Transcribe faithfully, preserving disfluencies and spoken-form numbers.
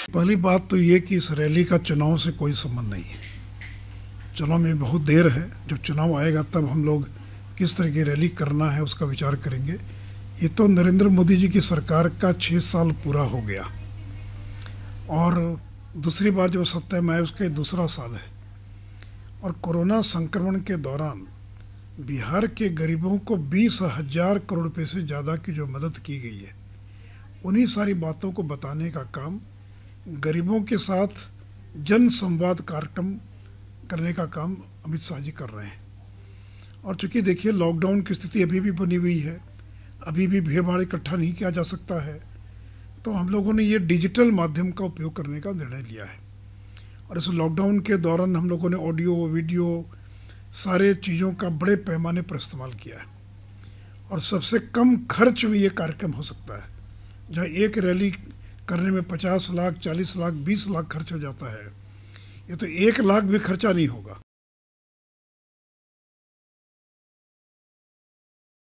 पहली बात तो ये कि इस रैली का चुनाव से कोई संबंध नहीं है। चुनाव में बहुत देर है, जब चुनाव आएगा तब हम लोग किस तरह की रैली करना है उसका विचार करेंगे। ये तो नरेंद्र मोदी जी की सरकार का छः साल पूरा हो गया और दूसरी बार जब सत्ता में आए उसका ये दूसरा साल है। और कोरोना संक्रमण के दौरान बिहार के गरीबों को बीस हजार करोड़ रुपये से ज़्यादा की जो मदद की गई है, उन्हीं सारी बातों को बताने का काम, गरीबों के साथ जन संवाद कार्यक्रम करने का काम अमित शाह जी कर रहे हैं। और चूँकि देखिए लॉकडाउन की स्थिति अभी भी बनी हुई है, अभी भी भीड़ भाड़ इकट्ठा नहीं किया जा सकता है, तो हम लोगों ने ये डिजिटल माध्यम का उपयोग करने का निर्णय लिया है। और इस लॉकडाउन के दौरान हम लोगों ने ऑडियो वीडियो सारे चीज़ों का बड़े पैमाने पर इस्तेमाल किया है और सबसे कम खर्च में ये कार्यक्रम हो सकता है। जहाँ एक रैली करने में पचास लाख, चालीस लाख, बीस लाख खर्च हो जाता है, ये तो एक लाख भी खर्चा नहीं होगा।